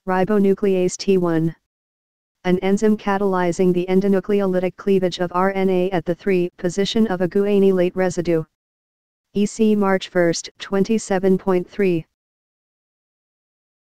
Ribonuclease T1. An enzyme catalyzing the endonucleolytic cleavage of RNA at the 3' position of a guanylate residue. EC March 1, 27.3.